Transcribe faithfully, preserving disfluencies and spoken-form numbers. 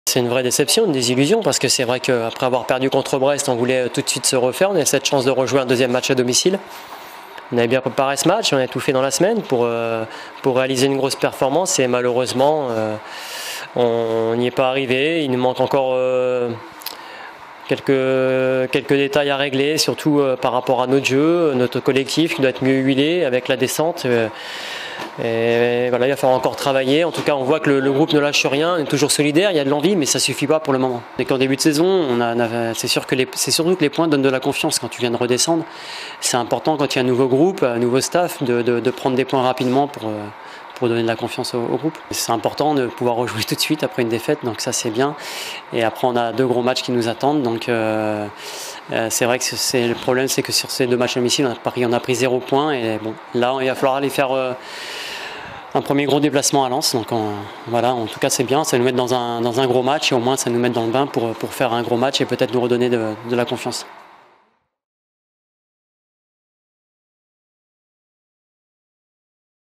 C'est une vraie déception, une désillusion, parce que c'est vrai qu'après avoir perdu contre Brest, on voulait tout de suite se refaire. On a cette chance de rejouer un deuxième match à domicile. On avait bien préparé ce match, on a tout fait dans la semaine pour, euh, pour réaliser une grosse performance et malheureusement, euh, on n'y est pas arrivé. Il nous manque encore euh, quelques, quelques détails à régler, surtout euh, par rapport à notre jeu, notre collectif qui doit être mieux huilé avec la descente. Euh, Et voilà, il va falloir encore travailler. En tout cas, on voit que le, le groupe ne lâche rien, on est toujours solidaire, il y a de l'envie, mais ça ne suffit pas pour le moment. Et qu'en début de saison, on a, on a, c'est sûr que les, c'est surtout que les points donnent de la confiance quand tu viens de redescendre. C'est important quand il y a un nouveau groupe, un nouveau staff, de, de, de prendre des points rapidement pour, pour donner de la confiance au, au groupe. C'est important de pouvoir rejouer tout de suite après une défaite, donc ça c'est bien. Et après, on a deux gros matchs qui nous attendent, donc euh, euh, c'est vrai que c'est, le problème, c'est que sur ces deux matchs à domicile, on a pris, on a pris zéro point. Et bon, là, il va falloir aller faire euh, un premier gros déplacement à Lens, donc on, voilà, en tout cas c'est bien, ça va nous mettre dans un, dans un gros match et au moins ça nous met dans le bain pour, pour faire un gros match et peut-être nous redonner de, de la confiance.